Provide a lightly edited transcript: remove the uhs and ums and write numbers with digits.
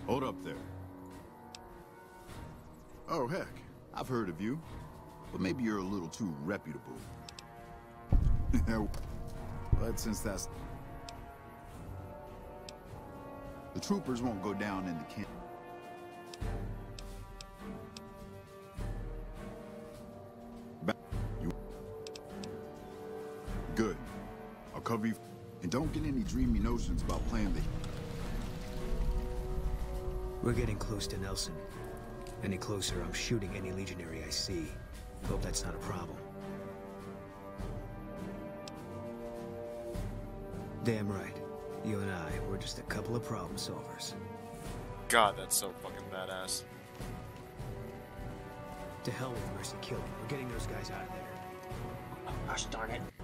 Hold up there. Oh, heck. I've heard of you. But maybe you're a little too reputable. But since that's... The troopers won't go down in the camp. Good. I'll cover you. And don't get any dreamy notions about playing the... We're getting close to Nelson. Any closer, I'm shooting any legionary I see. Hope that's not a problem. Damn right. You and I, we're just a couple of problem solvers. God, that's so fucking badass. To hell with Mercy Killing. We're getting those guys out of there. Oh, gosh darn it.